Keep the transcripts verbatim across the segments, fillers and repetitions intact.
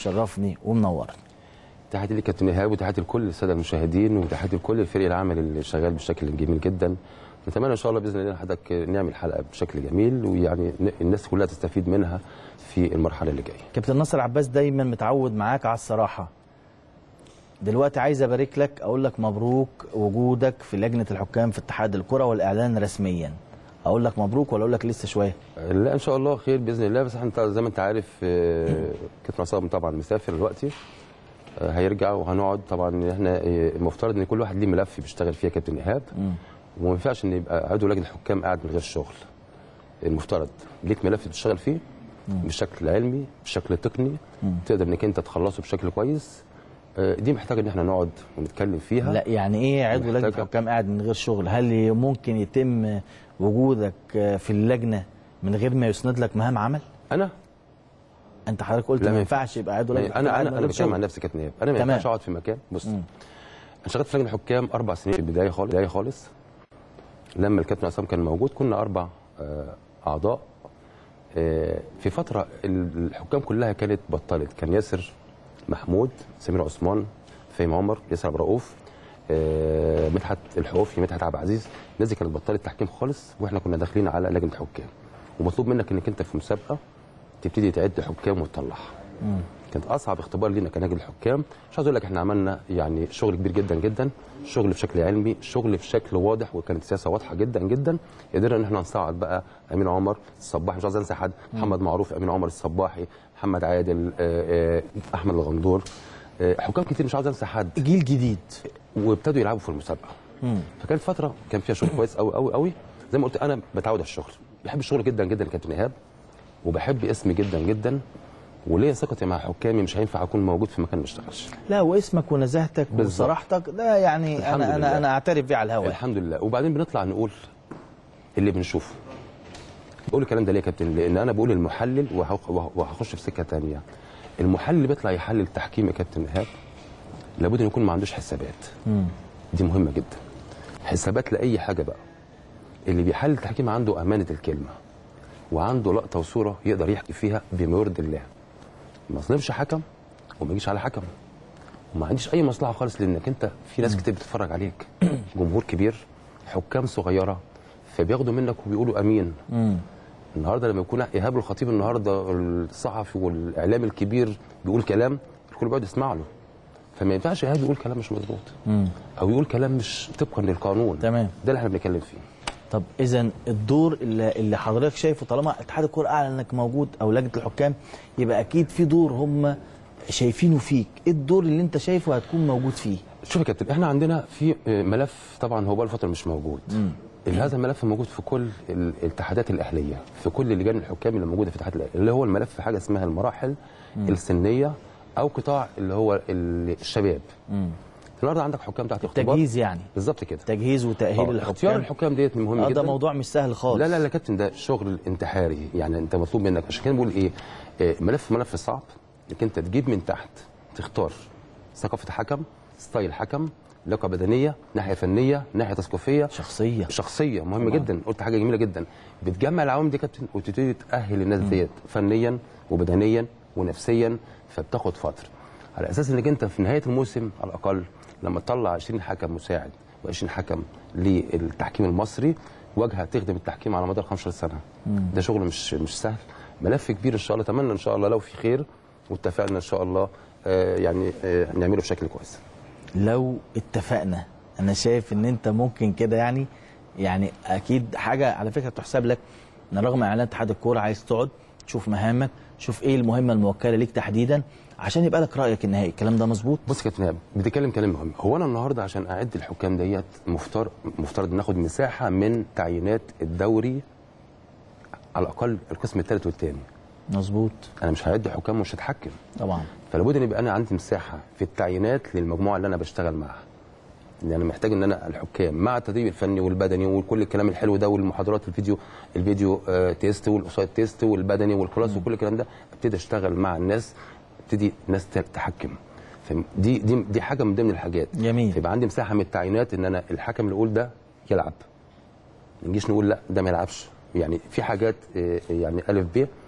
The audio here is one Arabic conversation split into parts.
مشرفني ومنورني. تحياتي لك كابتن ايهاب، وتحياتي لكل الساده المشاهدين، وتحياتي لكل الفريق العمل اللي شغال بشكل جميل جدا. نتمنى ان شاء الله باذن الله حضرتك نعمل حلقه بشكل جميل، ويعني الناس كلها تستفيد منها في المرحله اللي جايه. كابتن ناصر عباس دايما متعود معاك على الصراحه. دلوقتي عايز ابارك لك، اقول لك مبروك وجودك في لجنه الحكام في اتحاد الكره والاعلان رسميا. اقول لك مبروك ولا اقول لك لسه شويه؟ لا ان شاء الله خير باذن الله، بس احنا زي ما انت عارف كابتن عصام طبعا مسافر دلوقتي، هيرجع وهنقعد. طبعا احنا المفترض ان كل واحد ليه ملف بيشتغل فيه كابتن ايهاب، وما ينفعش ان يبقى عضو لجنه الحكام قاعد من غير شغل. المفترض ليك ملف بتشتغل فيه بشكل علمي بشكل تقني، تقدر انك انت تخلصه بشكل كويس. دي محتاجه ان احنا نقعد ونتكلم فيها. لا يعني ايه عضو لجنه الحكام قاعد من غير شغل؟ هل ممكن يتم وجودك في اللجنه من غير ما يسند لك مهام عمل؟ انا انت حضرتك قلت ما ينفعش يبقى عضو لجنه. انا انا انا بتكلم عن نفسي كابتن ايهاب، انا ما ينفعش اقعد في مكان. بص انا اشتغلت في لجنه الحكام اربع سنين في البدايه خالص البدايه خالص لما الكابتن عصام كان موجود، كنا اربع اعضاء. في فتره الحكام كلها كانت بطلت، كان ياسر محمود، سمير عثمان، فهيم عمر، ياسر عبد الرؤوف، مدحت الحوفي، مدحت عبد العزيز. الناس دي كانت بطلت تحكيم خالص، واحنا كنا داخلين على لجنه حكام، ومطلوب منك انك انت في مسابقه تبتدي تعد حكام وتطلعها. كانت اصعب اختبار لينا كنادي الحكام. مش عايز اقول لك احنا عملنا يعني شغل كبير جدا جدا، شغل بشكل علمي، شغل بشكل واضح، وكانت سياسه واضحه جدا جدا. قدرنا ان احنا نصعد بقى امين عمر الصباحي، مش عايز انسى حد، محمد معروف، امين عمر الصباحي، محمد عادل، احمد الغندور، حكام كتير مش عايز انسى حد. جيل جديد وابتدوا يلعبوا في المسابقه. مم. فكانت فتره كان فيها شغل كويس قوي قوي قوي. زي ما قلت انا بتعود على الشغل، بحب الشغل جدا جدا كابتن ايهاب، وبحب اسمي جدا جدا، وليا ثقتي مع حكامي. مش هينفع اكون موجود في مكان ما اشتغلش. لا واسمك ونزاهتك وصراحتك ده يعني انا لله. انا انا اعترف بيه على الهواء. الحمد لله. وبعدين بنطلع نقول اللي بنشوفه. بقول الكلام ده ليه يا كابتن؟ لان انا بقول المحلل، وهخش في سكه ثانيه. المحلل اللي بيطلع يحلل تحكيم يا كابتن ايهاب لابد ان يكون ما عندوش حسابات. مم. دي مهمه جدا. حسابات لاي حاجه بقى. اللي بيحلل التحكيم عنده امانه الكلمه، وعنده لقطه وصوره يقدر يحكي فيها بما يرضي الله. ما اظلمش حكم وما يجيش على حكم، وما عنديش اي مصلحه خالص، لانك انت في ناس كتير بتتفرج عليك، جمهور كبير، حكام صغيره، فبياخدوا منك وبيقولوا امين. مم. النهارده لما يكون ايهاب الخطيب النهارده الصحفي والاعلامي الكبير بيقول كلام الكل بيقعد يسمع له، فما ينفعش ايهاب يقول كلام مش مظبوط او يقول كلام مش طبقا للقانون. تمام. ده اللي احنا بنتكلم فيه. طب اذا الدور اللي, اللي حضرتك شايفه، طالما اتحاد الكوره اعلن انك موجود او لجنه الحكام، يبقى اكيد في دور هم شايفينه فيك. ايه الدور اللي انت شايفه هتكون موجود فيه؟ شوف يا كابتن، احنا عندنا في ملف طبعا هو بقى فتره مش موجود. مم. هذا الملف موجود في كل الاتحادات الاهليه، في كل لجان الحكام اللي موجوده في الاتحاد الاهلي، اللي هو الملف في حاجه اسمها المراحل مم. السنيه او قطاع اللي هو الشباب. مم. النهارده عندك حكام تحت اختبار، تجهيز يعني بالظبط كده، تجهيز وتاهيل الحكام. اختيار الحكام ديت مهم آه جدا. ده موضوع مش سهل خالص. لا لا لا كابتن، ده شغل انتحاري. يعني انت مطلوب منك، عشان كده بقول ايه، ملف ملف صعب انك انت تجيب من تحت، تختار ثقافه حكم، ستايل حكم، لياقه بدنيه، ناحيه فنيه، ناحيه تثقيفيه، شخصيه شخصيه مهمه جدا. قلت حاجه جميله جدا، بتجمع العوامل دي كابتن وتبتدي تاهل الناس ديت فنيا وبدنيا ونفسيا. فبتاخد فتره على اساس انك انت في نهايه الموسم على الاقل لما تطلع عشرين حكم مساعد وعشرين حكم للتحكيم المصري، واجهه تخدم التحكيم على مدار خمسة عشر سنه. مم. ده شغل مش مش سهل، ملف كبير ان شاء الله. اتمنى ان شاء الله لو في خير واتفقنا ان شاء الله آه يعني آه نعمله بشكل كويس. لو اتفقنا، انا شايف ان انت ممكن كده يعني يعني اكيد حاجه على فكره تحسب لك، ان رغم اعلان اتحاد الكوره عايز تقعد تشوف مهامك، تشوف ايه المهمه الموكله ليك تحديدا عشان يبقى لك رايك النهائي. الكلام ده مظبوط؟ بص يا كابتن، بتتكلم كلام مهم. هو انا النهارده عشان اعد الحكام ديت مفترض مفترض ناخد مساحه من تعيينات الدوري على الاقل القسم الثالث والثاني. مظبوط. انا مش هعد حكام ومش هتحكم طبعا، فلابد ان يبقى انا عندي مساحه في التعيينات للمجموعه اللي انا بشتغل معاها. ان انا محتاج ان انا الحكام مع التدريب الفني والبدني وكل الكلام الحلو ده، والمحاضرات الفيديو الفيديو آه تيست والاوسايد تيست والبدني والكلاس وكل الكلام ده، ابتدي اشتغل مع الناس، ابتدي الناس تحكم. دي دي دي حاجه من ضمن الحاجات. جميل. يبقى عندي مساحه من التعيينات ان انا الحكم اللي يقول ده يلعب، ما نجيش نقول لا ده ما يلعبش. يعني في حاجات آه يعني الف ب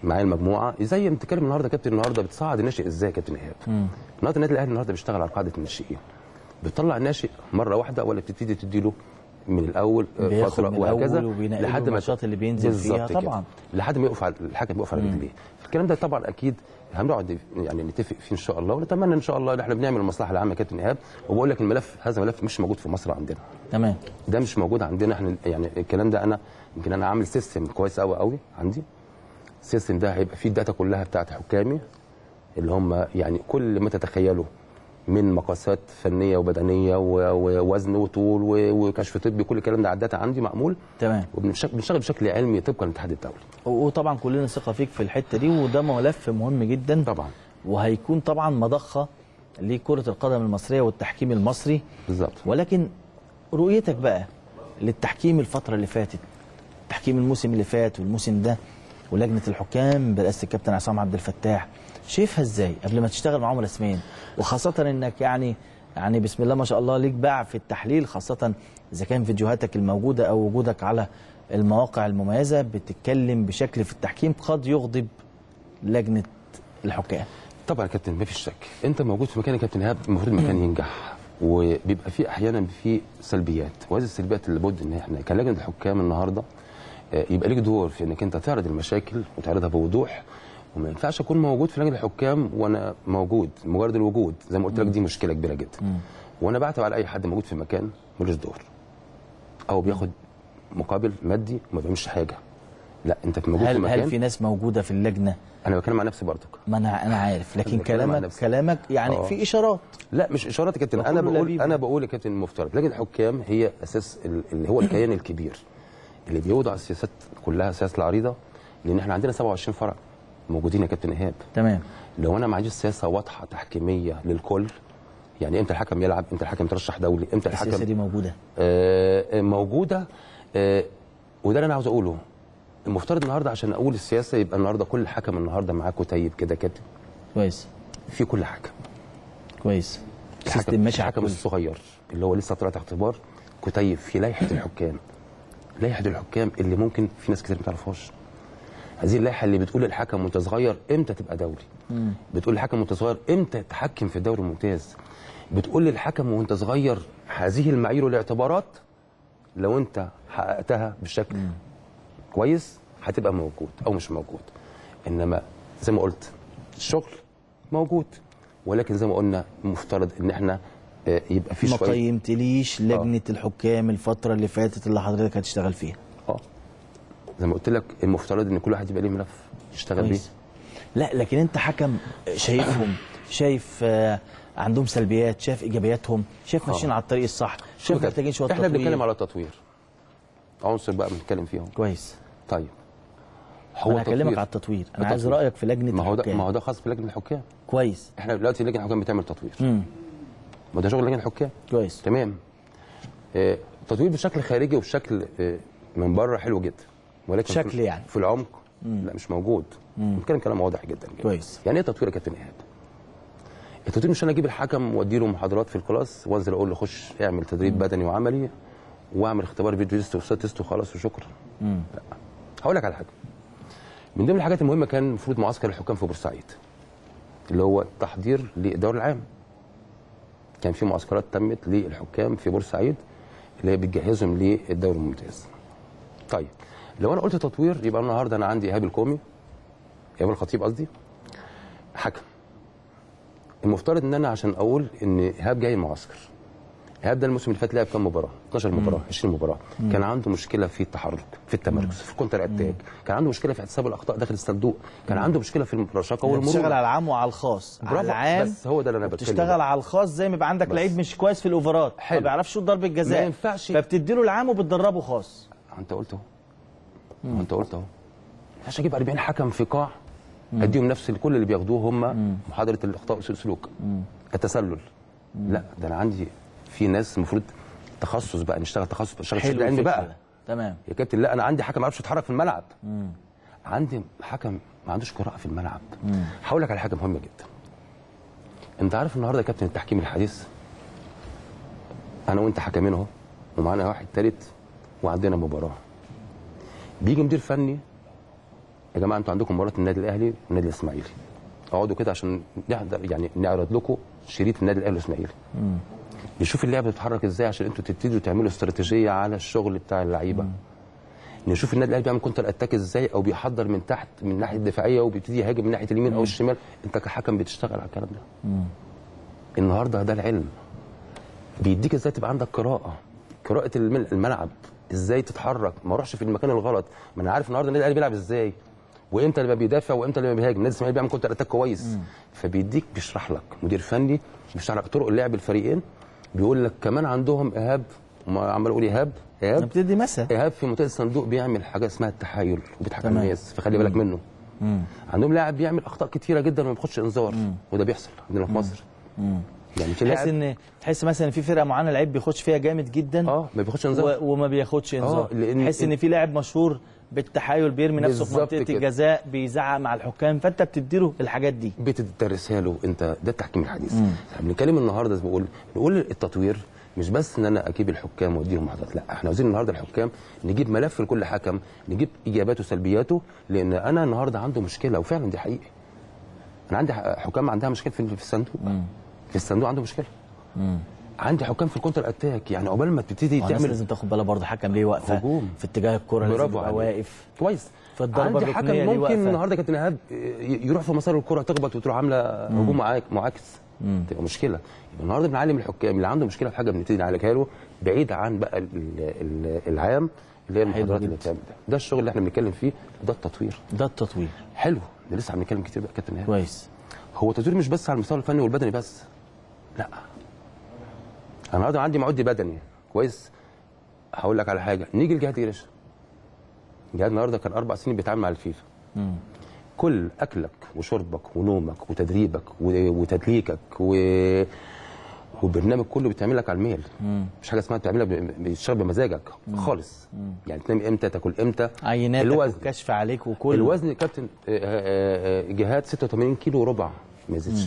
معايا المجموعه زي ما بتتكلم النهارده كابتن، النهارده بتصعد الناشئ ازاي يا كابتن ايهاب؟ النهارده النادي الاهلي النهارده بيشتغل على قاعده الناشئين، بتطلع الناشئ مره واحده ولا بتبتدي تديله من الاول فتره وهكذا لحد ما النشاط اللي بينزل فيها طبعا لحد ما يقف على الحكم يقف على رجليه. الكلام ده طبعا اكيد هنقعد يعني نتفق فيه ان شاء الله، ونتمنى ان شاء الله ان احنا بنعمل المصلحه العامه يا كابتن ايهاب. وبقول لك الملف هذا ملف مش موجود في مصر عندنا. تمام. ده مش موجود عندنا احنا، يعني الكلام ده انا يمكن انا عامل سيستم كويس قوي قوي عندي. السيستم ده هيبقى فيه الداتا كلها بتاعت حكامي اللي هم يعني كل ما تتخيلوا من مقاسات فنيه وبدنيه ووزن وطول وكشف طبي، كل الكلام ده على الداتا عندي معمول. تمام. وبنشتغل بشكل علمي طبقا للاتحاد الدولي. وطبعا كلنا ثقه فيك في الحته دي، وده ملف مهم جدا طبعا، وهيكون طبعا مضخه لكره القدم المصريه والتحكيم المصري. بالظبط. ولكن رؤيتك بقى للتحكيم الفتره اللي فاتت، تحكيم الموسم اللي فات والموسم ده، ولجنه الحكام برئاسه الكابتن عصام عبد الفتاح، شايفها ازاي قبل ما تشتغل معاهم رسميا؟ وخاصه انك يعني يعني بسم الله ما شاء الله ليك باع في التحليل، خاصه اذا كان فيديوهاتك الموجوده او وجودك على المواقع المميزه بتتكلم بشكل في التحكيم قد يغضب لجنه الحكام. طبعا يا كابتن ما فيش شك، انت موجود في مكان يا كابتن ايهاب المفروض المكان ينجح، وبيبقى في احيانا في سلبيات، وهذه السلبيات اللي لابد ان احنا كلجنه الحكام النهارده يبقى ليك دور في انك انت تعرض المشاكل وتعرضها بوضوح. وما ينفعش اكون موجود في لجنه الحكام وانا موجود مجرد الوجود، زي ما قلت لك دي مشكله كبيره جدا. م. وانا بعتب على اي حد موجود في مكان ملوش دور او بياخد مقابل مادي وما بيعملش حاجه. لا، انت في موجود هل في مكان. هل في ناس موجوده في اللجنه؟ انا بتكلم مع نفسي برضك. ما انا انا عارف، لكن كلامك كلامك يعني أوه. في اشارات. لا مش اشارات يا كابتن، انا بقول انا بقول يا كابتن المفترض لجنه الحكام هي اساس اللي هو الكيان الكبير اللي بيوضع السياسات كلها، السياسه العريضه، لان احنا عندنا سبعة وعشرين فرع موجودين يا كابتن ايهاب. تمام. لو انا ما عنديش سياسه واضحه تحكيميه للكل، يعني امتى الحكم يلعب، امتى الحكم يترشح دولي، امتى الحكم السياسه دي موجوده آه موجوده آه وده اللي انا عاوز اقوله. المفترض النهارده عشان اقول السياسه يبقى النهارده كل حكم النهارده معاه كتيب كده كابتن كويس في كل حكم كويس. السيستم ماشي. الحكم الصغير اللي هو لسه طالع اختبار كتيب في لائحه الحكام، لائحه الحكام اللي ممكن في ناس كتير ما تعرفهاش. هذه اللائحه اللي بتقول للحكم وانت صغير امتى تبقى دولي، مم. بتقول للحكم وانت صغير امتى تحكم في الدوري الممتاز، بتقول للحكم وانت صغير هذه المعايير والاعتبارات لو انت حققتها بشكل مم. كويس هتبقى موجود او مش موجود. انما زي ما قلت الشغل موجود، ولكن زي ما قلنا المفترض ان احنا يبقى في شويه. ما قيمتليش لجنه آه. الحكام الفتره اللي فاتت اللي حضرتك هتشتغل فيها. اه زي ما قلت لك المفترض ان كل واحد يبقى ليه ملف يشتغل بيه. لا لكن انت حكم شايفهم، شايف آه عندهم سلبيات، شايف ايجابياتهم، شايف ماشيين على الطريق الصح، شايف محتاجين شويه تطوير. احنا بنتكلم على التطوير، عنصر بقى بنتكلم فيهم. كويس. طيب هو انا هكلمك على التطوير، انا عايز رايك في لجنه ما هو الحكام. ما هو ده خاص بلجنه الحكام. كويس. احنا دلوقتي لجنه الحكام بتعمل تطوير. امم ما ده شغل لجنه الحكام. كويس. تمام. اه تطوير بشكل خارجي وبشكل اه من بره حلو جدا، ولكن شكل يعني في العمق مم. لا مش موجود. بنتكلم كلام واضح جدا, جدا. كويس. يعني ايه تطوير يا كابتن ايهاب؟ التطوير مش انا اجيب الحكم وادي له محاضرات في الكلاس وانزل اقول له خش اعمل تدريب مم. بدني وعملي واعمل اختبار فيديو تيست وسات تيست وخلاص وشكرا. لا هقول لك على حاجه. من ضمن الحاجات المهمه كان المفروض معسكر الحكام في بورسعيد اللي هو التحضير للدوري العام. كان في معسكرات تمت للحكام في بورسعيد اللي هي بتجهزهم للدوري الممتاز. طيب لو انا قلت تطوير يبقى النهارده انا عندي ايهاب الكومي، ايهاب الخطيب قصدي، حكم. المفترض ان انا عشان اقول ان ايهاب جاي المعسكر، ايهاب ده الموسم اللي فات لعب كام مباراه؟ اتناشر مباراه، عشرين مباراه. مم. كان عنده مشكله في التحرك، في التمركز، في كونتر اتاك، كان عنده مشكله في احتساب الاخطاء داخل الصندوق، كان عنده مشكله في الرشاقه والمرونه. بتشتغل على العام وعلى الخاص. على العام بس هو ده اللي انا بتكلم. بتشتغل على الخاص زي ما يبقى عندك لعيب مش كويس في الاوفرات، ما بيعرفش يشوط ضربه جزاء، ما ينفعش، فبتدي له العام وبتدربه خاص. انت قلت اهو. انت قلت اهو. مش هجيب أربعين حكم في قاع اديهم نفس كل اللي بياخدوه هم محاضره الاخطاء والسلوك، التسلل. مم. لا ده انا عندي في ناس المفروض تخصص بقى، نشتغل تخصص، نشتغل شغل علمي بقى. تمام يا كابتن. لا انا عندي حكم ما يعرفش يتحرك في الملعب. مم. عندي حكم ما عندوش قراءه في الملعب. هقول لك على حاجه مهمه جدا. انت عارف النهارده يا كابتن التحكيم الحديث انا وانت حكمين اهو ومعانا واحد ثالث وعندنا مباراه، بيجي مدير فني يا جماعه انتوا عندكم مباراه النادي الاهلي والنادي الاسماعيلي، اقعدوا كده عشان نحضر يعني نعرض لكم شريط النادي الاهلي والاسماعيلي، نشوف اللعبه بتتحرك ازاي عشان انتوا تبتدوا تعملوا استراتيجيه على الشغل بتاع اللعيبه، نشوف النادي الاهلي بيعمل كونتر اتاك ازاي او بيحضر من تحت من الناحيه الدفاعيه وبيبتدي يهاجم من ناحيه اليمين او الشمال. انت كحكم بتشتغل على الكلام ده. مم. النهارده ده العلم بيديك ازاي تبقى عندك قراءه قراءه الملعب، ازاي تتحرك، ما اروحش في المكان الغلط. ما انا عارف النهارده النادي الاهلي بيلعب ازاي وامتى اللي بيدافع وامتى اللي بيهاجم. النادي الاسماعيلي بيعمل كونتر اتاك كويس. مم. فبيديك بيشرح لك مدير فني بيشرح لك طرق لعب الفريقين، بيقول لك كمان عندهم ايهاب، ما عمال اقول ايهاب ايهاب بتدي مثل ايهاب في منطقه الصندوق بيعمل حاجه اسمها التحايل وبيضحك على الناس، فخلي بالك منه. مم. عندهم لاعب بيعمل اخطاء كتيره جدا وما بياخدش انذار، وده بيحصل عندنا في مصر. مم. يعني في تحس ان تحس مثلا في فرقه معينه لعيب بيخش فيها جامد جدا اه ما بياخدش انذار و... وما بياخدش انذار. تحس ان في لاعب مشهور بالتحايل بيرمي نفسه في منطقه الجزاء بيزعق مع الحكام، فانت بتديله الحاجات دي بتدرسها له. انت ده التحكيم الحديث. احنا بنتكلم النهارده زي ما بقول بنقول التطوير مش بس ان انا اجيب الحكام واديهم محاضرات، لا احنا عاوزين النهارده الحكام نجيب ملف لكل حكم، نجيب ايجاباته وسلبياته، لان انا النهارده عنده مشكله وفعلا دي حقيقه. انا عندي حكام عندها مشكله في الصندوق. مم. في الصندوق عنده مشكله. مم. عندي حكام في الكونتر اتاك، يعني عقبال ما تبتدي تعمل لازم تاخد بالك برضه حكم ليه واقفه هجوم في اتجاه الكره، لازم يبقى واقف كويس. في الضربه عندي حكم ممكن النهارده كابتن ايهاب يروح في مسار الكره تخبط وتروح عامله هجوم معاكس، تبقى مشكله. يبقى النهارده بنعلم الحكام اللي عنده مشكله في حاجه بنبتدي نعالجها له بعيد عن بقى العام اللي هي المحاضرات اللي بتعمل ده. ده الشغل اللي احنا بنتكلم فيه، ده التطوير. ده التطوير حلو، ده لسه بنتكلم كتير بقى كابتن ايهاب. كويس. هو التطوير مش بس على المستوى الفني والبدني بس، لا. انا النهارده عندي معد بدني كويس. هقول لك على حاجه، نيجي لجهاد جريشة. جهاد النهارده كان اربع سنين بيتعامل مع الفيفا. مم. كل اكلك وشربك ونومك وتدريبك وتدليكك و... والبرنامج كله بيتعمل لك على الميل. مم. مش حاجه اسمها بتعملها بتشتغل بمزاجك مم. خالص. مم. يعني تنام امتى، تاكل امتى، عيناتك وكشف عليك وكل الوزن. كابتن جهاد ستة وثمانين كيلو وربع ما يزيدش.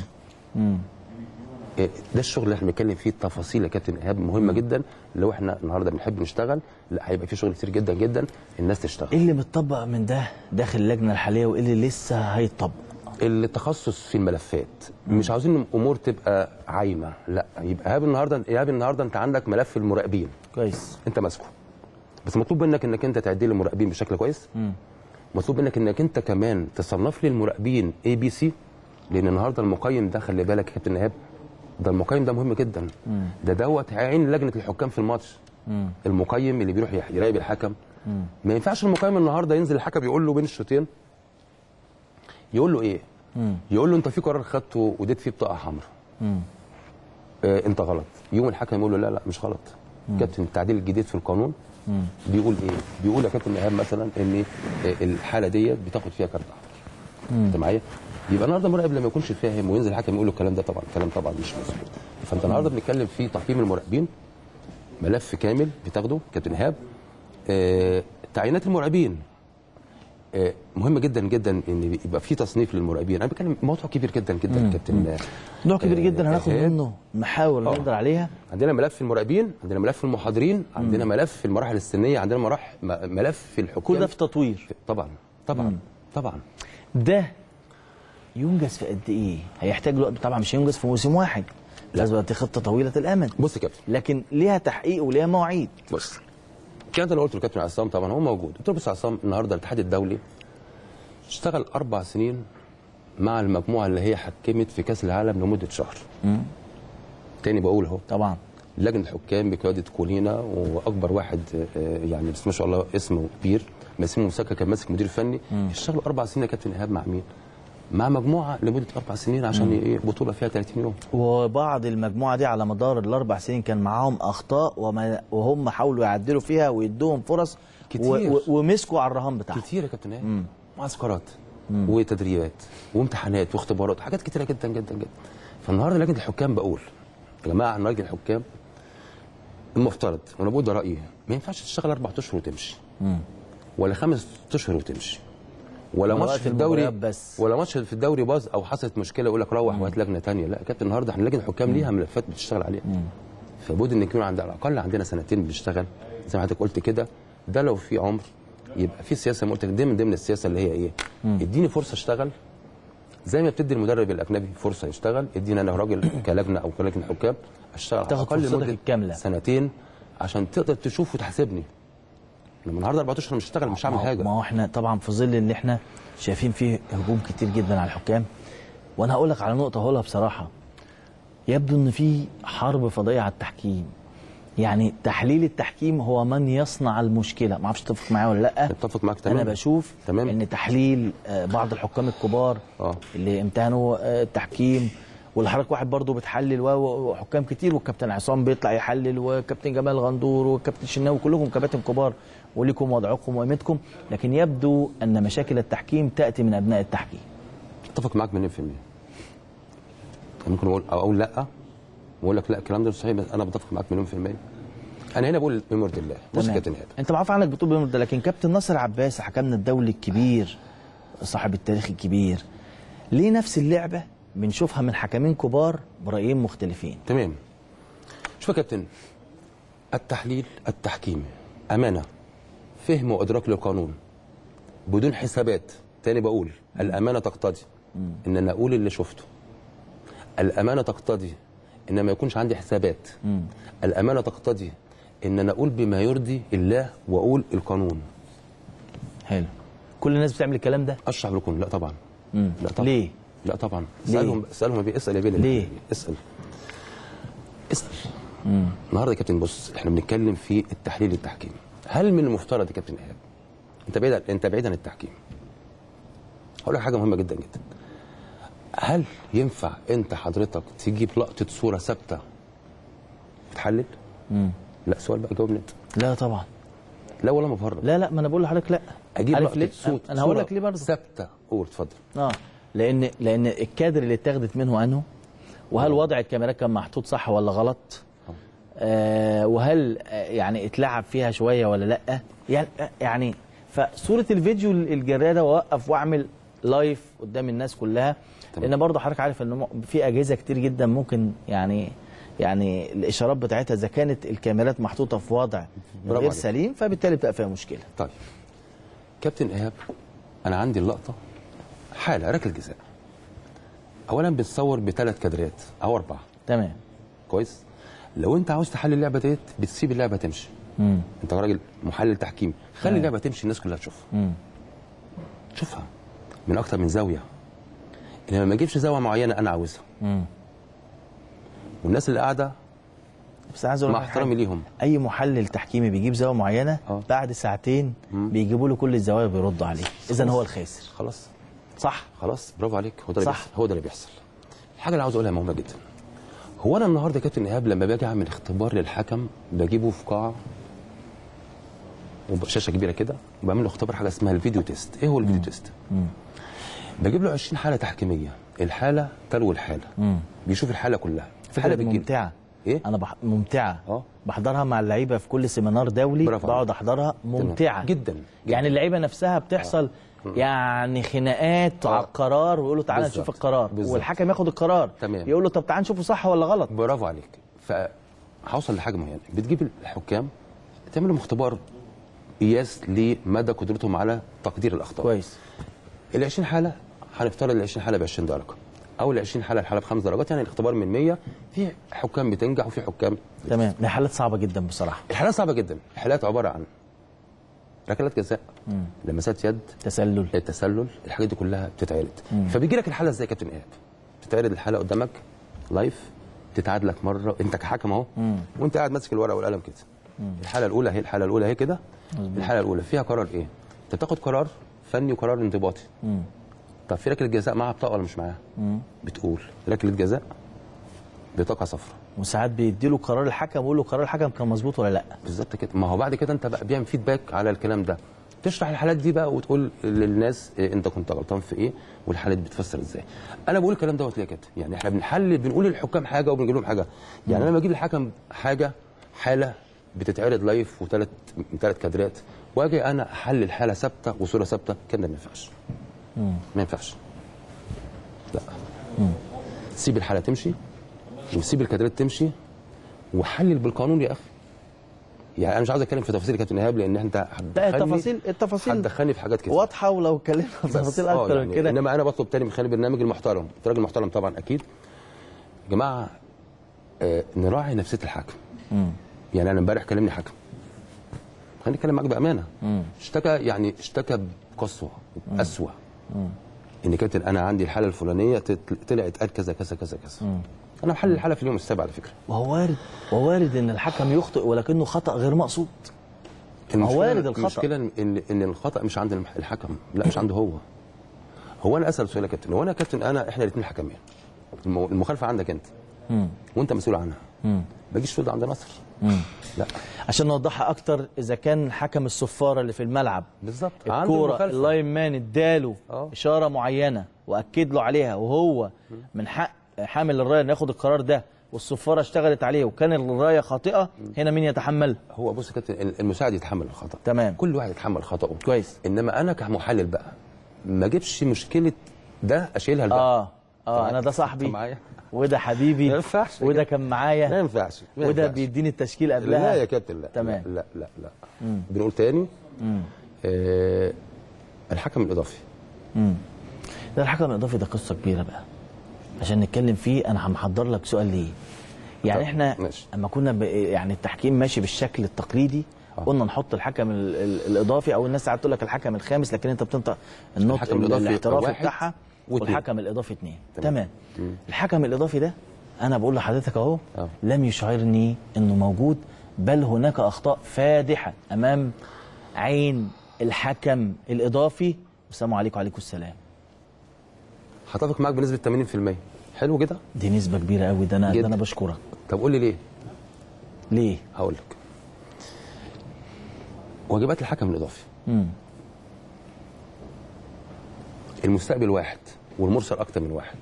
ده الشغل اللي احنا بنتكلم فيه، التفاصيل يا كابتن ايهاب مهمه جدا. لو احنا النهارده بنحب نشتغل، لا هيبقى في شغل كتير جدا جدا الناس تشتغل. ايه اللي متطبق من ده داخل اللجنه الحاليه وايه اللي لسه هيتطبق؟ التخصص في الملفات. مم. مش عاوزين امور تبقى عايمه، لا. يبقى ايهاب النهارده ايهاب النهارده انت عندك ملف المراقبين كويس، انت ماسكه، بس مطلوب منك انك انت تعدي لي المراقبين بشكل كويس. مم. مطلوب منك انك انت كمان تصنف لي المراقبين اي بي سي، لان النهارده المقيم ده خلي بالك يا كابتن ايهاب، ده المقيم ده مهم جدا. مم. ده دوت عين لجنه الحكام في الماتش. مم. المقيم اللي بيروح يراقب الحكم. مم. ما ينفعش المقيم النهارده ينزل الحكم يقول له بين الشوطين، يقول له ايه؟ مم. يقول له انت في قرار خدته وديت فيه بطاقه حمراء. آه انت غلط. يوم الحكم يقول له لا لا مش غلط. مم. كابتن التعديل الجديد في القانون مم. بيقول ايه؟ بيقول يا كابتن ايهاب مثلا ان الحاله ديت بتاخد فيها كارت احمر. انت معايا؟ يبقى النهارده المراقب لما يكونش فاهم وينزل الحكم يقول له الكلام ده، طبعا الكلام طبعا مش مظبوط. فانت النهارده بنتكلم في تقييم المراقبين، ملف كامل بتاخده كابتن ايهاب. آه تعيينات المراقبين آه مهم جدا جدا ان يبقى في تصنيف للمراقبين. انا بتكلم موضوع كبير جدا جدا يا كابتن، موضوع كبير جدا هناخد منه محاور نقدر عليها. عندنا ملف المراقبين، عندنا ملف المحاضرين، عندنا مم. ملف المراحل السنيه، عندنا مراحل ملف الحكام. كل ده في تطوير طبعا طبعا مم. طبعا. ده ينجز في قد ايه؟ هيحتاج له طبعا، مش هينجز في موسم واحد، لازم يبقى خطه طويله الامد. بص يا كابتن، لكن ليها تحقيق وليها مواعيد. بص كده انا قلت للكابتن عصام، طبعا هو موجود، قلت له بص يا عصام النهارده الاتحاد الدولي اشتغل اربع سنين مع المجموعه اللي هي حكمت في كاس العالم لمده شهر. امم تاني بقول اهو، طبعا لجنه الحكام بقياده كولينا واكبر واحد يعني بس ما شاء الله اسمه كبير، مسيمو مساكا كان ماسك مدير فني. اشتغلوا اربع سنين يا كابتن ايهاب مع مين؟ مع مجموعه لمده اربع سنين عشان ايه؟ بطوله فيها ثلاثين يوم. وبعض المجموعه دي على مدار الاربع سنين كان معاهم اخطاء وما وهم حاولوا يعدلوا فيها ويدوهم فرص كتير، ومسكوا على الرهان بتاعهم كتير يا كابتن ايهاب. معسكرات وتدريبات وامتحانات واختبارات، حاجات كتيره جدا جدا جدا. فالنهارده لجنه الحكام بقول يا جماعه، لجنه الحكام المفترض، وانا بقول ده رايي، ما ينفعش تشتغل اربع اشهر وتمشي، مم. ولا خمس اشهر وتمشي، ولا ماتش في الدوري بس، ولا ماتش في الدوري باظ او حصلت مشكله يقول لك روح وهات لجنه ثانيه. لا يا كابتن، النهارده احنا لجنه الحكام ليها ملفات بتشتغل عليها. فبود ان يكون عندنا على الاقل عندنا سنتين بنشتغل زي ما حضرتك قلت كده. ده لو في عمر يبقى في سياسه، ما قلت لك دي من ضمن السياسه اللي هي ايه؟ مم. اديني فرصه اشتغل زي ما بتدي المدرب الاجنبي فرصه يشتغل، اديني انا راجل كلجنه او كلجنه حكام اشتغل على الاقل مده كامله سنتين عشان تقدر تشوف وتحاسبني. لما النهارده أربعة أشهر مش هشتغل، مش هعمل حاجه. ما هو احنا طبعا في ظل اللي احنا شايفين فيه هجوم كتير جدا على الحكام، وانا هقول لك على نقطه هقولها بصراحه، يبدو ان في حرب فضائيه على التحكيم. يعني تحليل التحكيم هو من يصنع المشكله، ما اعرفش تتفق معايا ولا لا؟ اتفق معاك تمام. انا بشوف تمام. ان تحليل بعض الحكام الكبار اه اللي امتهنوا التحكيم، واللي حضرتك واحد برضه بتحلل وحكام كتير، والكابتن عصام بيطلع يحلل، وكابتن جمال غندور وكابتن شناوي، كلكم كباتن كبار وليكم وضعكم وقيمتكم، لكن يبدو ان مشاكل التحكيم تاتي من ابناء التحكيم. اتفق معاك مليون في المية. ممكن اقول او اقول لا واقول لك لا الكلام ده مش صحيح، بس انا بتفق معاك مليون في المية. انا هنا بقول بمرض الله. بص يا كابتن ايهاب، انت معروف عنك بتقول بمرض الله، لكن كابتن ناصر عباس حكمنا الدولي الكبير صاحب التاريخ الكبير، ليه نفس اللعبه بنشوفها من حكمين كبار برايين مختلفين؟ تمام. شوف يا كابتن، التحليل التحكيمي امانه، فهم وادراك للقانون بدون حسابات. تاني بقول الامانه تقتضي ان انا اقول اللي شفته. الامانه تقتضي ان ما يكونش عندي حسابات. مم. الامانه تقتضي ان انا اقول بما يرضي الله واقول القانون. حلو. كل الناس بتعمل الكلام ده؟ اشرح لكم. لا طبعا. مم. لا طبعا. ليه؟ لا طبعا. اسالهم اسالهم بيه. اسال يا بيه. ليه؟ اسال اسال. امم النهارده يا كابتن بص، احنا بنتكلم في التحليل التحكيمي. هل من المفترض يا كابتن ايهاب انت بعيد انت بعيد عن التحكيم؟ هقول لك حاجه مهمه جدا جدا. هل ينفع انت حضرتك تجيب لقطه صوره ثابته وتحلل؟ امم لا سؤال بقى، جاوبني انت. لا طبعا. لا ولا مفرط. لا لا، ما انا بقول لحضرتك لا. اجيب لقطه صوت انا هقول لك ليه برضه ثابته. قول اتفضل. اه لان لان الكادر اللي اتاخدت منه انه، وهل وضع الكاميرات كان محطوط صح ولا غلط؟ آه وهل آه يعني اتلعب فيها شويه ولا لا؟ يعني آه يعني فصوره الفيديو الجراده واوقف واعمل لايف قدام الناس كلها. تمام. لان برضه حضرتك عارف ان في اجهزه كتير جدا ممكن يعني يعني الاشارات بتاعتها اذا كانت الكاميرات محطوطه في وضع غير سليم فبالتالي بتبقى فيها مشكله. طيب كابتن ايهاب، انا عندي اللقطه حاله ركله جزاء. اولا بتصور بثلاث كادرات او اربعه. تمام. كويس. لو انت عاوز تحلل اللعبه ديت بتسيب اللعبه تمشي. امم انت راجل محلل تحكيم، خلي اللعبه تمشي الناس كلها تشوفها. امم تشوفها من اكتر من زاويه، انما ما اجيبش زاويه معينه انا عاوزها. امم والناس اللي قاعده بس عايز اقول مع احترامي ليهم، اي محلل تحكيمي بيجيب زاويه معينه أوه. بعد ساعتين مم. بيجيبوا له كل الزوايا بيردوا عليه، اذا هو الخاسر. خلاص صح. خلاص برافو عليك. هو ده اللي بيحصل. هو ده اللي بيحصل. الحاجه اللي عاوز اقولها مهمه جدا. هو انا النهارده كابتن ايهاب لما باجي اعمل اختبار للحكم بجيبه في قاعه وشاشه كبيره كده وبعمل له اختبار حاجه اسمها الفيديو تيست. ايه هو الفيديو تيست؟ مم. بجيب له عشرين حاله تحكيميه، الحاله تلو الحاله. مم. بيشوف الحاله كلها. الحاله بتجيب ممتعه. ايه؟ انا بح... ممتعه. اه بحضرها مع اللعيبه في كل سيمينار دولي، بقعد احضرها ممتعه جدا, جداً. يعني اللعيبه نفسها بتحصل آه. يعني خناقات آه. على القرار، ويقولوا تعالى نشوف القرار بالزبط. والحكم ياخد القرار. تمام. يقول له طب تعالى نشوفه صح ولا غلط. برافو عليك. فهوصل لحاجه معينه، بتجيب الحكام تعمل لهم اختبار قياس لمدى قدرتهم على تقدير الاخطاء. كويس. ال عشرين حاله هنفترض ال عشرين حاله ب عشرين درجه، او ال عشرين حاله الحاله بخمس درجات، يعني الاختبار من مية. في حكام بتنجح وفي حكام. تمام. دي حالات صعبه جدا بصراحه. الحالات صعبه جدا. الحالات عباره عن ركلات جزاء، لمسات يد، تسلل التسلل، الحاجات دي كلها بتتعرض. فبيجي لك الحاله ازاي يا كابتن ايهاب؟ بتتعرض الحاله قدامك لايف، تتعاد لك مره انت كحكم اهو، وانت قاعد ماسك الورقه والقلم كده. مم. الحاله الاولى اهي، الحاله الاولى اهي كده. الحاله الاولى فيها قرار ايه؟ انت بتاخد قرار فني وقرار انضباطي. مم. طب في ركله جزاء معاها بطاقه ولا مش معاها؟ بتقول ركله جزاء بطاقه صفراء. وساعات بيديله قرار الحكم ويقول له قرار الحكم كان مظبوط ولا لا. بالظبط كده. ما هو بعد كده انت بقى بيعمل فيدباك على الكلام ده، تشرح الحالات دي بقى وتقول للناس إيه انت كنت غلطان في ايه والحالات بتفسر ازاي. انا بقول الكلام دوت ليه يا كابتن؟ يعني احنا بنحلل، بنقول للحكام حاجه وبنجيب لهم حاجه. يعني انا لما اجيب للحكم حاجه حاله بتتعرض لايف وثلاث ثلاث كادرات، واجي انا احلل حاله ثابته وصوره ثابته، كده ما ينفعش. ما ينفعش. لا. مم. سيب الحاله تمشي وسيب الكادرات تمشي وحلل بالقانون يا اخي. يعني انا مش عاوز اتكلم في تفاصيل يا كابتن ايهاب، لان انت لا التفاصيل التفاصيل هتدخلني في حاجات كتير واضحه، ولو اتكلمنا في تفاصيل اكتر يعني من كده. انما انا بطلب تاني من خلال البرنامج المحترم، انت راجل محترم طبعا اكيد يا جماعه، آه نراعي نفسيه الحكم. امم يعني انا امبارح كلمني حكم، خليني اتكلم معاك بامانه، مم. اشتكى يعني اشتكى بقسوه وبقسوه ان كابتن انا عندي الحاله الفلانيه طلعت قال كذا كذا كذا كذا. مم. انا بحلل الحاله في اليوم السابع على فكره. وهو وارد ووارد ان الحكم يخطئ ولكنه خطا غير مقصود. هو وارد الخطا. المشكله ان ان الخطا مش عند الحكم، لا مش عنده هو. هو انا اسال سؤال يا كابتن، هو انا يا كابتن انا احنا الاثنين حكمين، المخالفه عندك انت مم. وانت مسؤول عنها، ما تجيش تقول عند نصر. مم. لا عشان نوضحها اكتر، اذا كان حكم الصفاره اللي في الملعب بالظبط الكوره اللاين مان اداله أوه. اشاره معينه واكد له عليها، وهو مم. من حق حامل الرايه انه ياخد القرار ده، والصفاره اشتغلت عليه وكان الرايه خاطئه، هنا مين يتحمل؟ هو بص يا كابتن، المساعد يتحمل الخطا. تمام. كل واحد يتحمل خطأه. كويس. انما انا كمحلل بقى ما اجيبش مشكله ده اشيلها لده. اه اه انا ده صاحبي وده حبيبي، ما ينفعش، وده كان معايا، ما ينفعش، وده بيديني التشكيل قبلها. لا يا كابتن لا. تمام. لا لا لا, لا. بنقول تاني آه الحكم الاضافي. امم ده الحكم الاضافي ده قصه كبيره بقى عشان نتكلم فيه. انا محضر لك سؤال ليه. يعني احنا ماشي. اما كنا يعني التحكيم ماشي بالشكل التقليدي، آه. قلنا نحط الحكم ال ال الاضافي، او الناس ساعات تقول لك الحكم الخامس، لكن انت بتنطق النطق الاحترافي بتاعها، والحكم الاضافي اثنين. تمام. تمام. الحكم الاضافي ده انا بقول لحضرتك اهو آه. لم يشعرني انه موجود، بل هناك اخطاء فادحه امام عين الحكم الاضافي. والسلام عليكم وعليكم السلام. هتفق معاك بنسبه ثمانين في المية. حلو كده؟ دي نسبه كبيره قوي، ده انا ده انا بشكرك. طب قول لي ليه؟ ليه؟ هقول لك. واجبات الحكم الاضافي. امم المستقبل واحد والمرسل اكتر من واحد.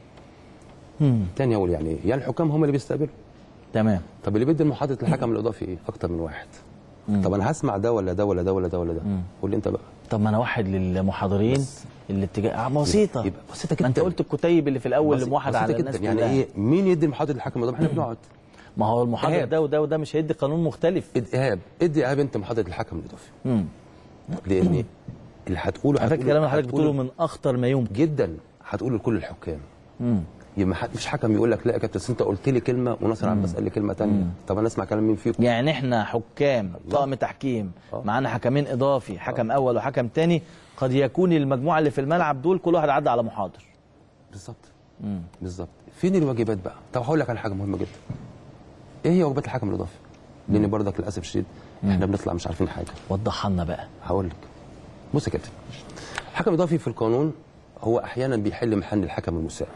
امم تاني اقول يعني ايه؟ يعني الحكام هم اللي بيستقبلوا. تمام. طب اللي بيدي محاضره الحكم الاضافي ايه؟ اكتر من واحد. مم. طب انا هسمع ده ولا ده ولا ده ولا ده ولا ده؟ قول لي انت بقى. طب ما انا واحد للمحاضرين اللي اتجاه بسيطه. يبقى بسيطه جدا. ما انت قلت الكتيب اللي في الاول اللي موحد على الناس كلها. يعني ايه مين يدي محاضره الحكم الاضافي؟ احنا بنقعد. ما هو المحاضر ده وده وده مش هيدي قانون مختلف. ايهاب ادي ايهاب انت محاضره الحكم الاضافي. امم لان اللي هتقوله على فكره الكلام اللي حضرتك بتقوله من اخطر ما يمكن جدا، هتقوله لكل الحكام. امم يبقى مفيش حكم يقول لك لا يا كابتن انت قلت لي كلمه وناصر عباس قال لي كلمه ثانيه. طب انا اسمع كلام مين فيكم؟ يعني احنا حكام طاقم تحكيم أوه. معانا حكمين اضافي، حكم أوه. اول وحكم ثاني، قد يكون المجموعه اللي في الملعب دول كل واحد عدى على محاضر. بالظبط. امم بالظبط. فين الواجبات بقى؟ طب هقول لك على حاجه مهمه جدا. ايه هي واجبات الحكم الاضافي؟ لان برضك للاسف الشديد احنا بنطلع مش عارفين حاجه. وضحها لنا بقى. هقول لك. بص يا كابتن، الحكم الاضافي في القانون هو احيانا بيحل محل الحكم المساعد.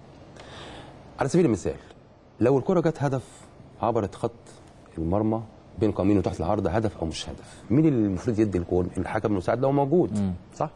على سبيل المثال لو الكره جت هدف عبرت خط المرمى بين قوسين وتحت العارضه، هدف او مش هدف، مين اللي المفروض يدي الجون؟ الحكم المساعد لو موجود. مم. صح؟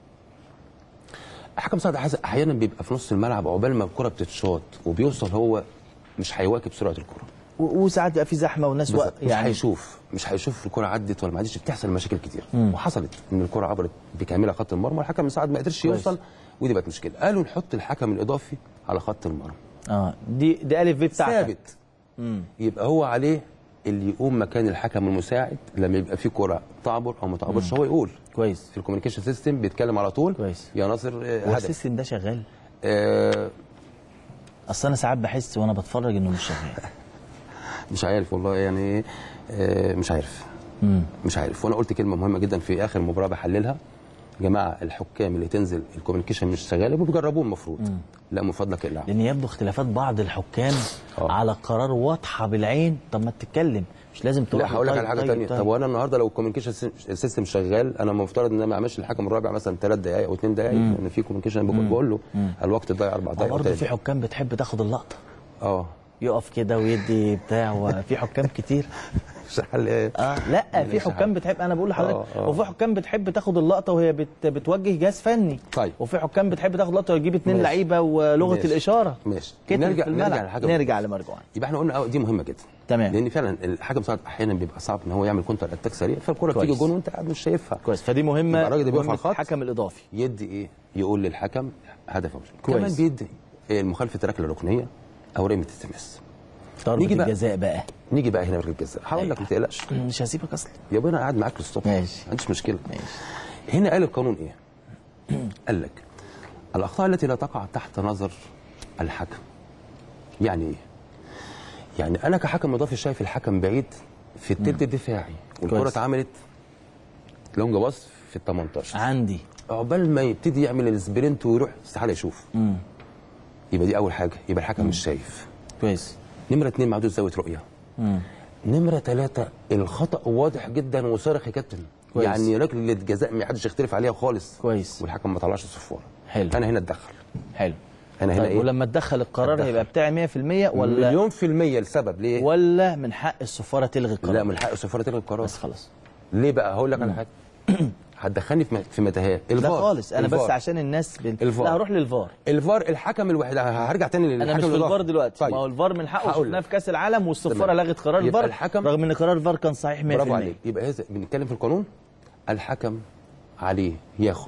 الحكم المساعد احيانا بيبقى في نص الملعب عقبال ما الكره بتتشاط وبيوصل، هو مش هيواكب سرعه الكره، وساعات بيبقى في زحمه والناس وقت يعني مش هيشوف مش هيشوف الكره عدت ولا ما عدتش. بتحصل مشاكل كتير. مم. وحصلت ان الكره عبرت بكاملها خط المرمى، الحكم المساعد ما قدرش يوصل، ودي بقت مشكله. قالوا نحط الحكم الاضافي على خط المرمى. اه دي دي الف ب بتاعتك ثابت. امم يبقى هو عليه اللي يقوم مكان الحكم المساعد لما يبقى في كره تعبر او ما تعبرش، هو يقول. كويس. في الكوميونيكيشن سيستم بيتكلم على طول. كويس. يا ناصر هدف. هو السيستم ده شغال؟ آه اصل انا ساعات بحس وانا بتفرج انه مش شغال. مش عارف والله يعني آه مش عارف. امم مش عارف. وانا قلت كلمه مهمه جدا في اخر مباراه بحللها. يا جماعه الحكام اللي تنزل الكوميونيكيشن مش شغاله وبيجربوه المفروض. مم. لا من فضلك اقلع. لان يبدو اختلافات بعض الحكام أوه. على قرار واضحه بالعين. طب ما تتكلم، مش لازم تروح. لا هقول لك على حاجه ثانيه. طيب وانا النهارده لو الكوميونيكيشن سيستم شغال، انا المفترض ان انا ما اعملش الحكم الرابع مثلا ثلاث دقائق او اثنين دقائق، لان في كوميونيكيشن بقول له مم. الوقت ضايع اربع دقائق. برضه في حكام بتحب تاخد اللقطه. اه يقف كده ويدي بتاع، وفي حكام كتير. مش حل ايه؟ اه لا في حكام بتحب، انا بقول لحضرتك، وفي حكام بتحب تاخد اللقطه وهي بت بتوجه جهاز فني. طيب. وفي حكام بتحب تاخد لقطه وتجيب اثنين لعيبه ولغه ماشي. الاشاره. ماشي. نرجع نرجع لحاجه نرجع لمرجوعان. يبقى احنا قلنا دي مهمه جدا. تمام. لان فعلا الحكم ساعات احيانا بيبقى صعب ان هو يعمل كونتر اتاك سريع، فالكره بتيجي جون وانت قاعد مش شايفها. كويس. فدي مهمه. الراجل ده بيقف على الخط، الحكم الاضافي يدي ايه؟ يقول للحكم هدف او مش. كمان بيدي مخالفه الركله الركنيه او رميه التماس. ضربه الجزاء بقى نيجي بقى هنا ضربه الجزاء. هقول لك ما تقلقش، مش هسيبك اصلا يا ابني، انا قاعد معاك للصبح، ماشي، ما عنديش مشكله. ماشي. هنا قال القانون ايه؟ قال لك الاخطاء التي لا تقع تحت نظر الحكم. يعني ايه؟ يعني انا كحكم اضافي شايف الحكم بعيد في التلت الدفاعي والكره اتعملت لونج باص في ال تمنتاشر عندي، عقبال ما يبتدي يعمل السبرنت ويروح استحاله يشوف. امم يبقى دي اول حاجه، يبقى الحكم مم. مش شايف كويس. نمره اتنين معدود زاويه رؤيه. امم نمره ثلاثه الخطا واضح جدا وصارخ يا كابتن، يعني ركله جزاء ما حدش يختلف عليها خالص. كويس. والحكم ما طلعش الصفاره. حلو. انا هنا اتدخل. حلو. انا هنا طيب ايه؟ ولما اتدخل القرار هيبقى بتاعي مية في المية ولا مليون في المية؟ لسبب ليه؟ ولا من حق السفاره تلغي القرار؟ لا، من حق السفاره تلغي القرار. بس خلاص. ليه بقى؟ هقول لك على حاجه هتدخلني في في متاهات. لا خالص، انا الفار. بس عشان الناس بن... الفار. لا هروح للفار. الفار الحكم الوحيد، هرجع تاني للحكم. انا مش في الفار دلوقتي. طيب. ما هو الفار من حقه، شفناه في كاس العالم والسفاره لغت قرار الفار الحكم... رغم ان قرار الفار كان صحيح مية في المية. برافو عليك. يبقى هذا بنتكلم في القانون، الحكم عليه ياخد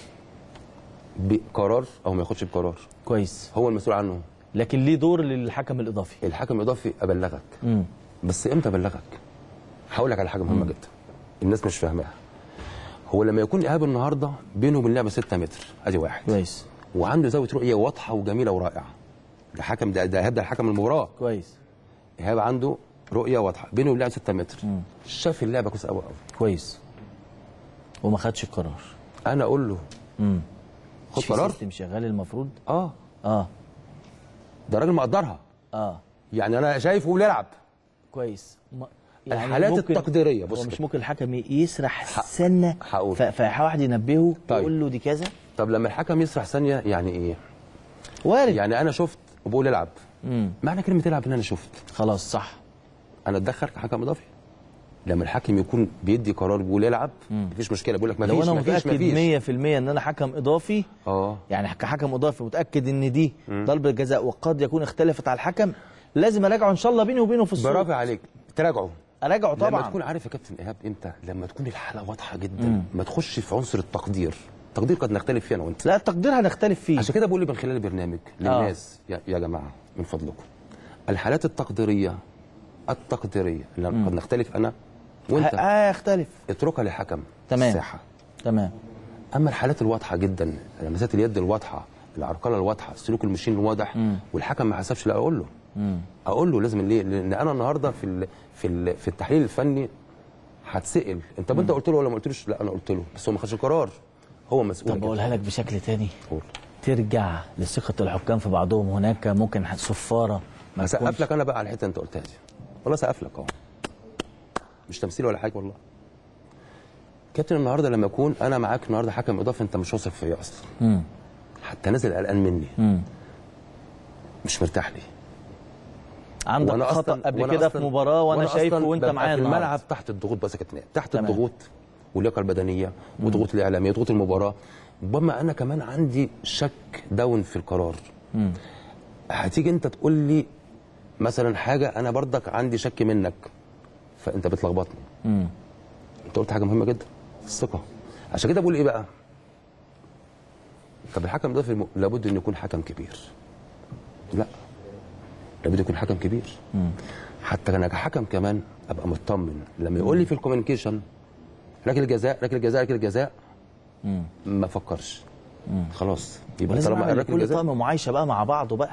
بقرار او ما ياخدش بقرار. كويس. هو المسؤول عنه، لكن ليه دور للحكم الاضافي. الحكم الاضافي ابلغك. امم بس امتى ابلغك؟ هقول لك على حاجه مهمه جدا الناس مش فاهماها. هو لما يكون ايهاب النهارده بينه وبين اللعبه ستة متر، ادي واحد كويس، وعنده زاويه رؤيه واضحه وجميله ورائعه. ده حكم، ده ده ايهاب، ده الحكم المباراه. كويس. ايهاب عنده رؤيه واضحه بينه وبين اللعبه ستة متر. مم. شاف اللعبه كويس قوي قوي. كويس. وما خدش القرار. انا اقول له امم خد قرار. سيستم شغال المفروض. اه اه ده راجل مقدرها. اه يعني انا شايفه بيلعب كويس. يعني الحالات التقديريه. بص، مش ممكن الحكم يسرح سنه فواحد ينبهه طيب. يقول له دي كذا؟ طب لما الحكم يسرح ثانيه يعني ايه؟ وارد. يعني انا شفت وبقول العب. امم معنى كلمه العب ان انا شفت. خلاص صح. انا اتدخل كحكم اضافي. لما الحكم يكون بيدي قرار بيقول العب مفيش مشكله، بقول لك مفيش. لو انا مفيش متاكد مية في المية ان انا حكم اضافي، اه يعني كحكم اضافي متاكد ان دي ضربه جزاء وقد يكون اختلفت على الحكم، لازم اراجعه ان شاء الله بيني وبينه في الصوت. برافو عليك، تراجعه. اراجعه طبعا. لما تكون عارف يا كابتن ايهاب امتى؟ لما تكون الحاله واضحه جدا. مم. ما تخش في عنصر التقدير. التقدير قد نختلف فيه انا وانت. لا، التقدير هنختلف فيه. عشان كده بقول من خلال البرنامج للناس آه. يا, يا جماعه من فضلكم، الحالات التقديريه التقديريه اللي قد نختلف انا وانت اه يختلف، اتركها لحكم تمام الساحه. تمام. اما الحالات الواضحه جدا، لمسات اليد الواضحه، العرقله الواضحه، السلوك المشين الواضح، مم. والحكم ما حسبش، لا اقول له مم. اقول له لازم. ليه؟ لان انا النهارده في ال في ال في التحليل الفني هتسال انت انت قلت له ولا ما قلتلوش؟ لا انا قلت له، بس هو ما خدش القرار، هو مسؤول. طب اقولها لك بشكل تاني. قول. ترجع لثقه الحكام في بعضهم. هناك ممكن صفاره ما سقف لك انا بقى على الحته انت قلتها دي، والله سقف لك اهو، مش تمثيل ولا حاجه والله. كابتن النهارده لما اكون انا معاك النهارده حكم اضافي انت مش واثق فيا اصلا، امم حتى نازل قلقان مني، امم مش مرتاح لي، عندك خطا قبل كده في مباراه وانا شايفه وانت معايا في الملعب تحت الضغوط. بس يا كابتن تحت تمام. الضغوط واللياقه البدنيه وضغوط الاعلاميه وضغوط المباراه، ربما انا كمان عندي شك داون في القرار. امم هتيجي انت تقول لي مثلا حاجه انا برضك عندي شك منك، فانت بتلخبطني. امم انت قلت حاجه مهمه جدا، الثقه. عشان كده بقول ايه بقى؟ طب الحكم ده في لابد انه يكون حكم كبير. لا، لابد يكون حكم كبير. مم. حتى انا كحكم كمان ابقى مطمن لما يقول لي في الكوميونيكيشن ركله جزاء ركله جزاء ركله جزاء، ما افكرش. خلاص يبقى طالما ركله جزاء طقم معايشه بقى مع بعضه بقى.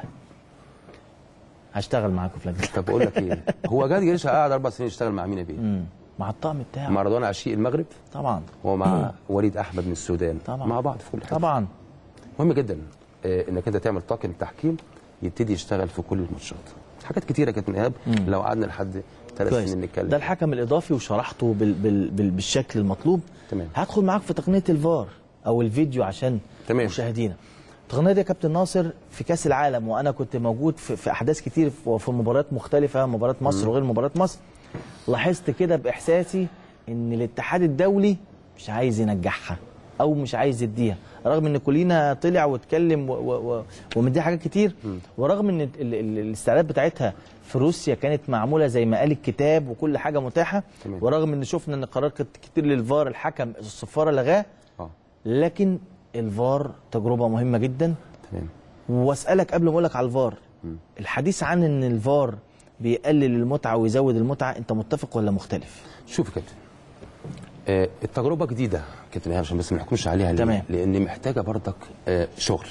هشتغل معاكم في لجنه. طب اقول لك ايه؟ هو جاد جريشه قاعد اربع سنين يشتغل مع مين يا بيه؟ مع الطقم بتاعه، مع رضوان عشيق المغرب طبعا، ومع وليد احمد من السودان طبعا، مع بعض في كل حاجه طبعا. مهم جدا آه انك انت تعمل طاقم تحكيم يبتدي يشتغل في كل الماتشات. حاجات كتيره كانت من ايهاب لو قعدنا لحد ثلاث سنين نتكلم. ده الحكم الاضافي وشرحته بال بال بال بالشكل المطلوب. تمام. هدخل معاك في تقنيه الفار او الفيديو عشان تمام. مشاهدينا. التقنيه دي يا كابتن ناصر في كاس العالم، وانا كنت موجود في, في احداث كتير وفي مباريات مختلفه، مباراه مصر وغير مباراه مصر. لاحظت كده باحساسي ان الاتحاد الدولي مش عايز ينجحها او مش عايز يديها، رغم ان كلنا طلع واتكلم ومديها حاجات كتير، ورغم ان الاستعدادات بتاعتها في روسيا كانت معموله زي ما قال الكتاب وكل حاجه متاحه، ورغم ان شفنا ان قرار كتير للفار الحكم الصفاره لغاه، لكن الفار تجربه مهمه جدا. تمام. واسالك قبل ما اقول لك على الفار، الحديث عن ان الفار بيقلل المتعه ويزود المتعه، انت متفق ولا مختلف؟ شوف يا كابتن، آه التجربه جديده كابتن ايهاب عشان بس ما نحكمش عليها. تمام. لان محتاجه برضك آه شغل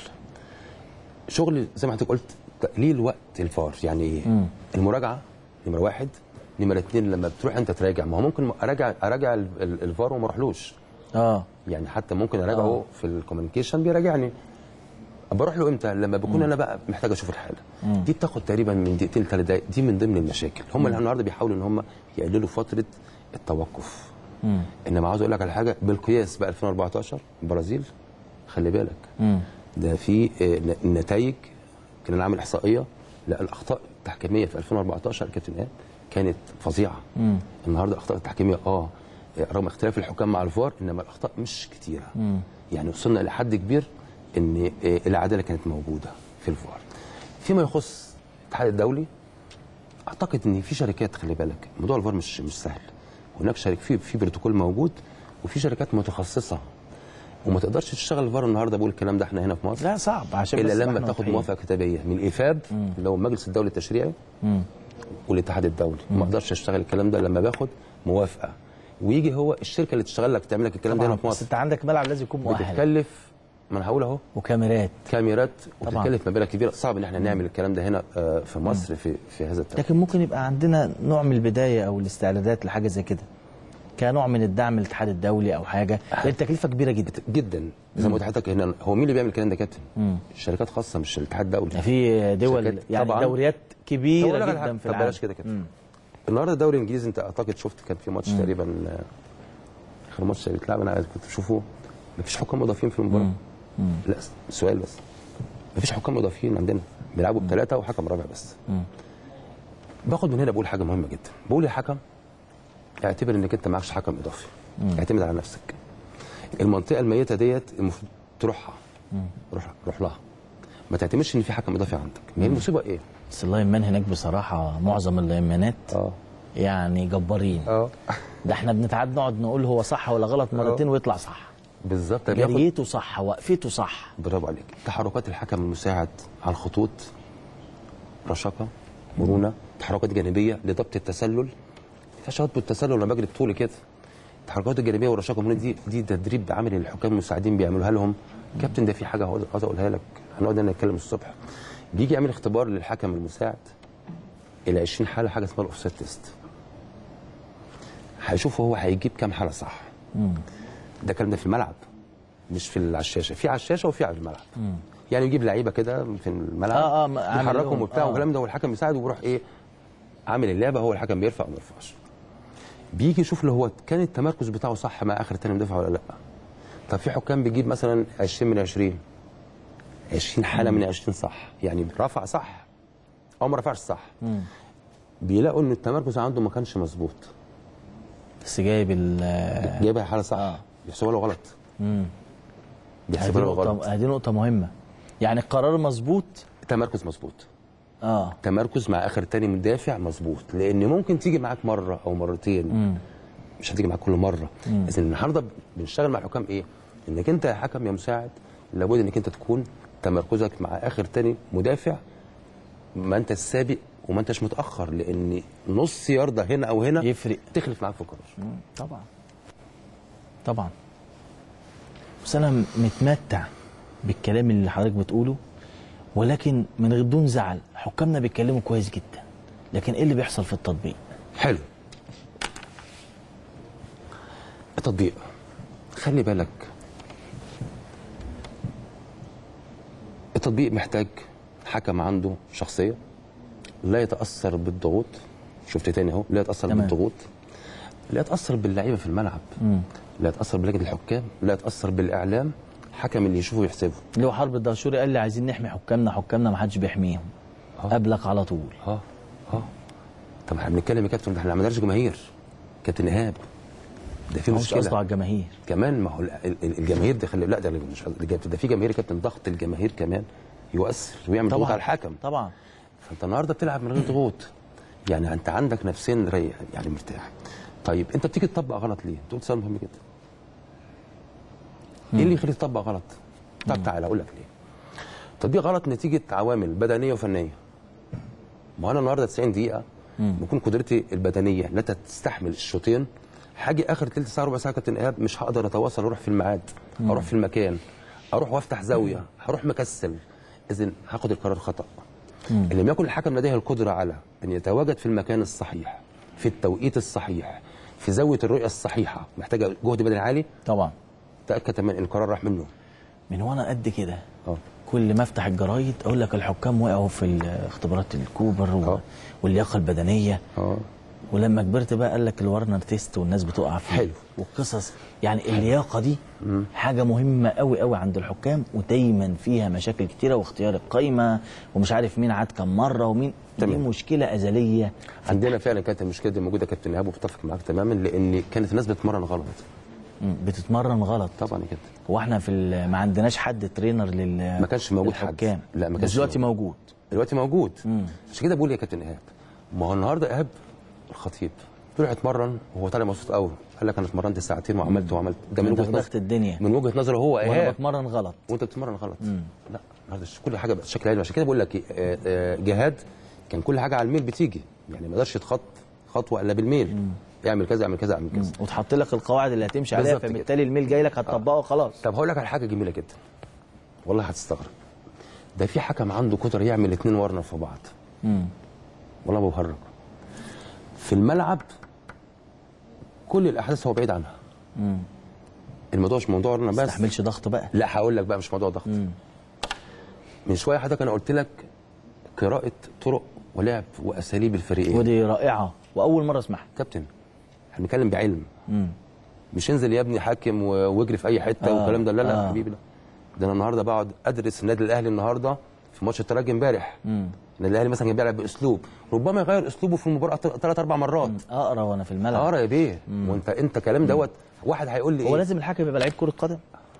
شغل زي ما حضرتك قلت، تقليل وقت الفار. يعني ايه؟ المراجعه نمره واحد، نمره اثنين لما بتروح انت تراجع، ما هو ممكن اراجع اراجع الفار وما اروحلوش. اه يعني حتى ممكن اراجعه آه. في الكوميونيكيشن بيراجعني، بروح له امتى؟ لما بكون مم. انا بقى محتاج اشوف الحاله. مم. دي بتاخد تقريبا من دقيقتين لثلاث دقائق. دي من ضمن المشاكل. هم اللي النهارده بيحاولوا ان هم يقللوا فتره التوقف. مم. انما عاوز اقول لك على حاجه بالقياس بقى ألفين وأربعتاشر البرازيل، خلي بالك مم. ده في النتائج كنا نعمل احصائيه، لا الاخطاء التحكيميه في ألفين وأربعتاشر كابتن ايهاب كانت فظيعه. مم. النهارده الاخطاء التحكيميه اه رغم اختلاف الحكام مع الفار انما الاخطاء مش كتيره. مم. يعني وصلنا لحد كبير ان العداله كانت موجوده في الفار. فيما يخص الاتحاد الدولي، اعتقد ان في شركات، خلي بالك موضوع الفار مش مش سهل. هناك شركه في في بروتوكول موجود وفي شركات متخصصه وما تقدرش تشتغل الفار النهارده. بقول الكلام ده احنا هنا في مصر لا صعب عشان الا لما تاخد موافقه كتابيه من الايفاب اللي هو المجلس الدولي التشريعي والاتحاد الدولي. مم. ما اقدرش اشتغل الكلام ده لما باخد موافقه ويجي هو الشركه اللي تشتغل لك تعمل لك الكلام ده هنا في مصر. بس انت عندك ملعب لازم يكون مؤهل، بتتكلف، ما انا هقول اهو، وكاميرات كاميرات وبتتكلف مبالغ كبيره. صعب ان احنا نعمل الكلام ده هنا في مصر في في هذا التوقيت. لكن ممكن يبقى عندنا نوع من البدايه او الاستعدادات لحاجه زي كده كنوع من الدعم للاتحاد الدولي او حاجه، لان التكلفه كبيره جدا جدا. زي ما قلت لحضرتك هنا، هو مين اللي بيعمل الكلام ده يا كابتن؟ شركات خاصه مش الاتحاد الدولي. في دول يعني دوريات كبيره جدا في العالم. بلاش كده كده. النهارده الدوري الانجليزي انت اعتقد شفت كان في ماتش تقريبا اخر ماتش بيتلعب انا كنت بشوفه، مفيش حكام مضافين في المباراه. لا سؤال بس، مفيش حكام مضافين عندنا، بيلعبوا بثلاثه وحكم رابع بس. مم. باخد من هنا بقول حاجه مهمه جدا، بقول للحكم اعتبر انك انت معكش حكم اضافي. مم. اعتمد على نفسك. المنطقه الميته ديت المفروض تروحها، روح روح لها، ما تعتمدش ان في حكم اضافي عندك. ما هي المصيبه ايه؟ بس اللاينمان هناك بصراحه معظم اللاينمانات اه يعني جبارين. اه ده احنا بنتعاد نقعد نقول هو صح ولا غلط مرتين ويطلع صح. بالظبط. جريته صح، وقفته صح. برافو عليك. تحركات الحكم المساعد على الخطوط، رشاقه، مرونه، تحركات جانبيه لضبط التسلل. فيهاش ربط التسلل لما بجري بطولي كده. التحركات الجانبيه والرشاقه والمرونه دي دي تدريب عملي للحكام المساعدين بيعملوها لهم. كابتن ده في حاجه عاوز اقولها لك، هنقعد هنا نتكلم الصبح. بيجي يعمل اختبار للحكم المساعد الى عشرين حاله، حاجه اسمها الاوفسايد تيست. هيشوف هو هيجيب كام حاله صح. مم. ده الكلام ده في الملعب مش في على الشاشه، في على الشاشه وفي على الملعب. مم. يعني يجيب لعيبه كده في الملعب اه اه يحركهم وبتاع والكلام ده، والحكم يساعد ويروح ايه عامل اللعبه، هو الحكم بيرفع وما يرفعش. بيجي يشوف اللي هو كان التمركز بتاعه صح مع اخر تاني مدافع ولا لا. طب في حكام بيجيب مثلا عشرين من عشرين، عشرين حاله من عشرين صح، يعني رفع صح او ما رفعش صح. مم. بيلاقوا ان التمركز عنده ما كانش مظبوط، بس جايب ال جايبها حاله صح. آه. بيحسبوها له غلط. امم بيحسبوها له غلط. هذه نقطه مهمه، يعني القرار مظبوط، التمركز مظبوط. اه تمركز مع اخر تاني مدافع مظبوط، لان ممكن تيجي معاك مره او مرتين. مم. مش هتيجي معاك كل مره. بس النهارده بنشتغل مع الحكام ايه؟ انك انت يا حكم يا مساعد لابد انك انت تكون تمركزك مع اخر تاني مدافع، ما انت السابق وما انتش متاخر، لان نص يارده هنا او هنا يفرق، تخلف معاك في القرار. طبعا طبعا. بس انا متمتع بالكلام اللي حضرتك بتقوله، ولكن من غير دون زعل، حكامنا بيتكلموا كويس جدا، لكن ايه اللي بيحصل في التطبيق؟ حلو. التطبيق خلي بالك، التطبيق محتاج حكم عنده شخصيه، لا يتاثر بالضغوط. شفت تاني اهو، لا يتاثر تمام. بالضغوط، لا يتاثر باللعيبه في الملعب، مم. لا يتاثر بلجنه الحكام، لا يتاثر بالاعلام. حكم اللي يشوفه يحسبه. اللي هو حرب الدهشوري قال لي عايزين نحمي حكامنا، حكامنا ما حدش بيحميهم. آه. قبلك على طول. اه اه طب احنا بنتكلم يا كابتن، ده احنا ما عندناش جماهير كابتن ايهاب، ده في مشكله. مش قصده على الجماهير كمان، ما هو الجماهير ده خلي لا ده مش ده في جماهير كابتن، ضغط الجماهير كمان يؤثر ويعمل ضغط على الحكم طبعا. فانت النهارده بتلعب من غير ضغوط، يعني انت عندك نفسين ريح يعني مرتاح. طيب انت بتيجي تطبق غلط ليه؟ تقول سؤال مهم جدا. ايه اللي يخليك تطبق غلط؟ طب تعالى اقول لك ليه. تطبيق غلط نتيجه عوامل بدنيه وفنيه. ما انا النهارده تسعين دقيقه بكون قدرتي البدنيه لا تستحمل الشوطين، حاجه اخر ثلث ساعه ربع ساعه كابتن ايهاب مش هقدر اتواصل اروح في الميعاد، اروح في المكان، اروح وافتح زاويه، هروح مكسل، اذا هاخد القرار خطا. ان لم يكن الحكم لديه القدره على ان يتواجد في المكان الصحيح في التوقيت الصحيح في زاويه الرؤيه الصحيحه، محتاجه جهد بدني عالي طبعا، تاكد تماما ان القرار راح منه. من وانا قد كده اه كل ما افتح الجرايد اقول لك الحكام وقعوا في اختبارات الكوبر و... واللياقه البدنيه. اه ولما كبرت بقى قال لك الورنر تيست والناس بتقع فيه. حلو. والقصص يعني اللياقه دي مم. حاجه مهمه قوي قوي عند الحكام، ودايما فيها مشاكل كتيره، واختيار القايمه ومش عارف مين عاد كم مره ومين. دي مشكله ازليه عندنا فعلا. كانت المشكله دي موجوده كابتن ايهاب، وبتفق معاك تماما، لان كانت الناس بتتمرن غلط. بتتمرن غلط طبعا كده. هو احنا في ما عندناش حد ترينر لل ما كانش موجود حد. لا ما كانش دلوقتي موجود. دلوقتي موجود. عشان كده بقول يا كابتن ايهاب، ما هو النهارده ايهاب الخطيب طلع اتمرن وهو طالع مبسوط قوي، قال لك انا اتمرنت ساعتين وعملت وعملت. ده من وجهه نظر الدنيا، من وجهه نظره هو ايهاب وانا بتمرن غلط وانت بتتمرن غلط. مم. لا النهارده كل حاجه بشكل علمي. عشان كده بقول لك جهاد كان كل حاجه على الميل بتيجي، يعني ما قدرش يتخط خطوه الا بالميل. مم. اعمل كذا اعمل كذا اعمل كذا، وتحط لك القواعد اللي هتمشي عليها، فبالتالي الميل جاي لك هتطبقه خلاص. طب هقول لك على حاجه جميله جدا والله هتستغرب. ده في حكم عنده قدره يعمل اثنين ورنر في بعض. امم والله ما بهرج. في الملعب كل الاحداث هو بعيد عنها. امم الموضوع مش موضوع ورنر بس. ما تستحملش ضغط بقى. لا هقول لك بقى مش موضوع ضغط. مم. من شويه حضرتك انا قلت لك قراءه طرق ولعب واساليب الفريقين، ودي رائعه واول مره اسمعها كابتن. احنا بنتكلم بعلم. مم. مش انزل يا ابني حاكم واجري في اي حته آه. والكلام ده. لا لا آه. حبيبي لا. ده انا النهارده بقعد ادرس النادي الاهلي النهارده في ماتش الترجي امبارح. النادي الاهلي مثلا كان بيلعب باسلوب، ربما يغير اسلوبه في المباراه ثلاث اربع مرات. اقرا وانا في الملعب. اقرا يا بيه. مم. وانت انت كلام دوت واحد هيقول لي هو ايه؟ لازم الحكم يبقى لعيب كره قدم؟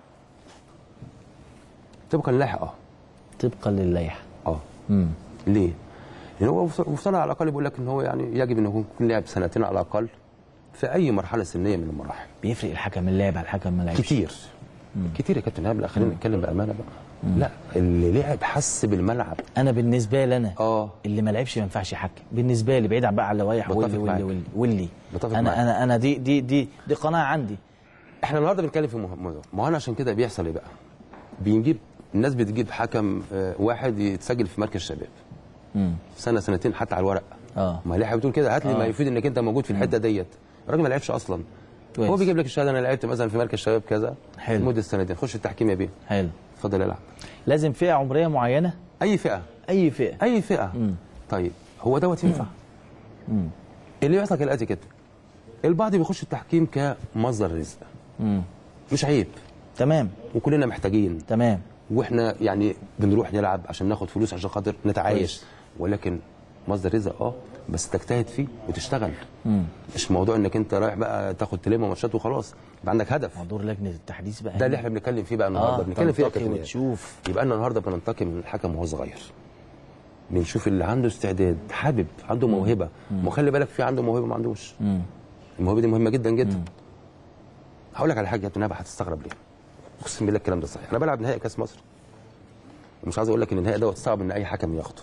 طبقا للائحه. اه طبقا للائحه. اه امم ليه؟ لان هو وصلنا على الاقل بيقول لك ان هو يعني يجب ان يكون لاعب سنتين على الاقل في اي مرحله سنيه من المراحل. بيفرق الحكم اللاعب على الحكم ما لعبش كتير. مم. كتير يا كابتن ايهاب. لا خلينا نتكلم بامانه بقى. مم. لا اللي لعب حس بالملعب. انا بالنسبه لي انا اه اللي ما لعبش ما ينفعش يحكم بالنسبه لي، بعيد عن بقى على اللوائح واللي واللي واللي, واللي. انا معك. انا انا دي دي دي دي قناعه عندي. احنا النهارده بنتكلم في موضوع، ما انا عشان كده بيحصل ايه بقى؟ بنجيب الناس بتجيب حكم واحد يتسجل في مركز شباب. امم سنه سنتين حتى على الورق. اه ما ليه بتقول كده؟ هات لي آه. ما يفيد انك انت موجود في الحته ديت. الراجل ما لعبش اصلا. كويس. هو بيجيب لك الشهاده انا لعبت مثلا في مركز شباب كذا لمده سنتين، خش التحكيم يا بيه. حلو اتفضل العب. لازم فئه عمريه معينه؟ اي فئه اي فئه اي فئه. مم. طيب هو دوت ينفع؟ امم اللي بيحصل كالاتي كده، البعض بيخش التحكيم كمصدر رزق. امم مش عيب. تمام. وكلنا محتاجين. تمام. واحنا يعني بنروح نلعب عشان ناخد فلوس عشان خاطر نتعايش، ولكن مصدر رزق اه بس تجتهد فيه وتشتغل. امم مش موضوع انك انت رايح بقى تاخد تلم ماتشات وخلاص، يبقى عندك هدف. موضوع لجنه التحديث بقى ده اللي احنا بنتكلم فيه بقى النهارده. آه بنتكلم فيه كده وتشوف. يبقى انا النهارده بننتقم من الحكم وهو صغير، بنشوف اللي عنده استعداد حابب عنده موهبه. ما خلي بالك في عنده موهبه ما عندوش. مم. الموهبه دي مهمه جدا جدا. مم. هقول لك على حاجه يا كابتن نبه هتستغرب ليه. اقسم بالله الكلام ده صحيح. انا بلعب نهائي كاس مصر ومش عايز اقول لك ان النهائي دوت صعب ان اي حكم ياخده.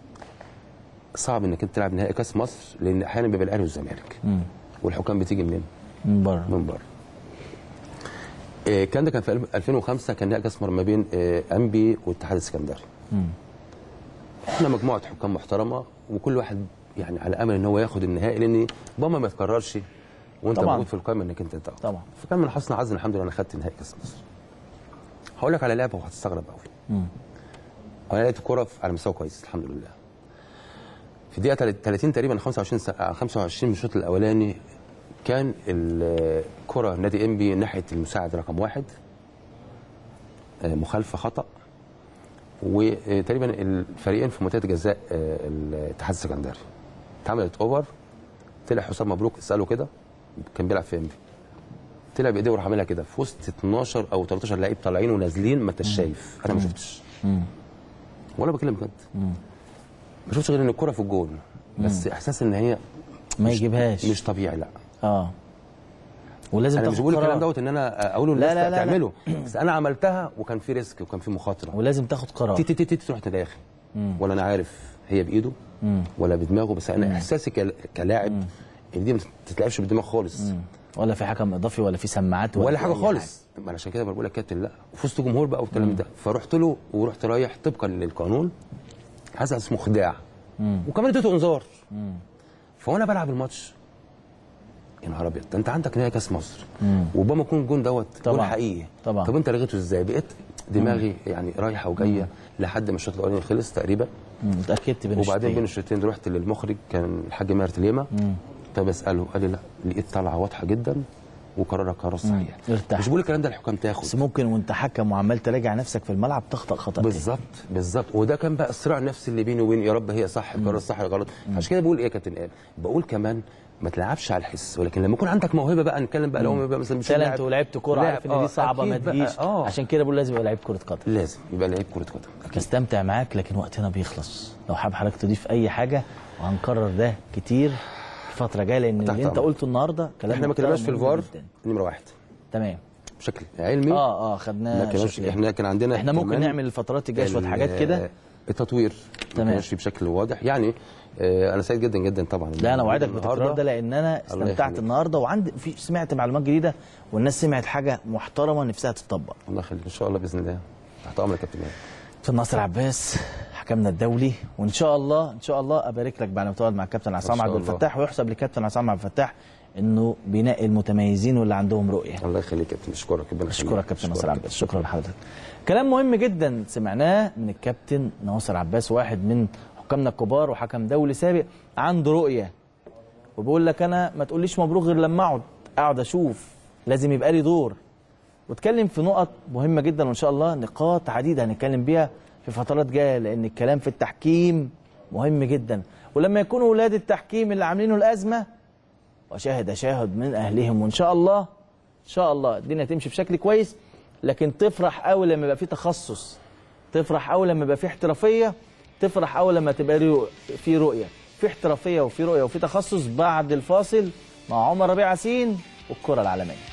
صعب انك انت تلعب نهائي كاس مصر لان احيانا بيبقى الاهلي والزمالك والحكام بتيجي منين؟ من بره. من بره. إيه كان ده كان في ألفين وخمسة كان نهائي كاس مصر ما بين إيه انبي والاتحاد السكندري. احنا مجموعه حكام محترمه وكل واحد يعني على امل ان هو ياخد النهائي لان ربما ما يتكررش وانت طبعًا موجود في القائمه انك انت تاخد. طبعا. فكان من حسن حظي الحمد لله انا خدت نهائي كاس مصر. هقول لك على لعبه وهتستغرب قوي. امم انا لقيت الكوره على مستوى كويس الحمد لله. في الدقيقه ثلاثين تقريبا خمسة وعشرين خمسة وعشرين من الشوط الاولاني كان الكره نادي انبي ناحيه المساعد رقم واحد، مخالفه خطا، وتقريبا الفريقين في منطقه جزاء الاتحاد السكندري. اتعملت اوفر، طلع حسام مبروك اساله كده، كان بيلعب في انبي، طلع بايديه وراح عاملها كده في وسط اتناشر او تلتاشر لعيب طالعين ونازلين ما انتش شايف. انا ما شفتش ولا بكلم بجد، ما شفتش غير ان الكره في الجول، بس احساس ان هي ما يجيبهاش مش طبيعي. لا اه ولازم انا مش بقول الكلام دوت ان انا اقوله للناس تعمله، بس انا عملتها وكان في ريسك وكان في مخاطره ولازم تاخد قرار. تي تي تي تروح تداخل. ولا انا عارف هي بايده مم. ولا بدماغه، بس انا مم. احساسي كلاعب ان دي ما تتلعبش بالدماغ خالص. مم. ولا في حكم اضافي ولا في سماعات ولا, ولا حاجه خالص. ما عشان كده بقول لك كابتن لا، وفزت جمهور بقى والكلام ده، فرحت له ورحت رايح طبقا للقانون، هذا اسمه خداع، وكمان اديته انذار. فوانا بلعب الماتش يا نهار ابيض، انت عندك نهائي كاس مصر وربما يكون الجون دوت جون حقيقي طبعا. طب انت لغيته ازاي؟ بقيت دماغي مم. يعني رايحه وجايه لحد ما الشوط الاولاني خلص تقريبا. اتاكدت بين وبعدين بين الشوطين رحت للمخرج كان الحاج ماهر تليمه، فبساله قال لي لا لقيت طلعه واضحه جدا وقرارك قرار صحيح. مش بقول الكلام ده الحكام تاخد، بس ممكن وانت حكم وعمال تراجع نفسك في الملعب تخطأ خطأ. بالظبط بالظبط، وده كان بقى الصراع النفسي اللي بيني وبين يا رب هي صح القرار صح ولا غلط. عشان كده بقول ايه يا كابتن ايهاب، بقول كمان ما تلعبش على الحس، ولكن لما يكون عندك موهبه بقى نتكلم بقى لو مثلا مش لاعب انت ولعبت كوره عارف ان دي صعبه ما تجيش. آه. عشان كده بقول لازم يبقى لعيب كره قدم، لازم يبقى لعيب كره قدم. بستمتع معاك لكن وقتنا بيخلص، لو حابب حضرتك تضيف اي حاجه وهنكرر ده كتير الفتره الجايه لان اللي انت قلته النهارده كلام احنا ما كناش في الفار نمره واحد تمام بشكل علمي. اه اه خدناه احنا كان عندنا احنا ممكن نعمل الفترات الجايه شويه حاجات كده التطوير تمام ماشي بشكل واضح يعني. آه انا سعيد جدا جدا طبعا. لا انا اوعدك بالتكرار ده لان انا استمتعت النهارده وعندي في سمعت معلومات جديده والناس سمعت حاجه محترمه نفسها تتطبق. الله يخليك ان شاء الله باذن الله. تحت امرك يا كابتن كابتن ناصر عباس حكمنا الدولي، وان شاء الله ان شاء الله ابارك لك بعد ما تقعد مع الكابتن عصام عبد الفتاح، ويحسب للكابتن عصام عبد الفتاح انه بينقي المتميزين واللي عندهم رؤيه. الله يخليك يا كابتن، اشكرك ربنا يخليك. اشكرك كابتن ناصر عباس، شكرا لحضرتك. كلام مهم جدا سمعناه من الكابتن ناصر عباس، واحد من حكامنا الكبار وحكم دولي سابق عنده رؤيه، وبقول لك انا ما تقوليش مبروك غير لما اقعد اقعد اشوف، لازم يبقى لي دور. واتكلم في نقط مهمه جدا وان شاء الله نقاط عديده هنتكلم بيها في فترات جايه، لان الكلام في التحكيم مهم جدا، ولما يكونوا اولاد التحكيم اللي عاملينه الازمه وشاهد اشاهد من اهلهم، وان شاء الله ان شاء الله الدنيا تمشي بشكل كويس. لكن تفرح قوي لما يبقى في تخصص، تفرح قوي لما يبقى في احترافيه، تفرح قوي لما تبقى في رؤيه، في احترافيه وفي رؤيه وفي تخصص. بعد الفاصل مع عمر ربيع ياسين والكره العالميه.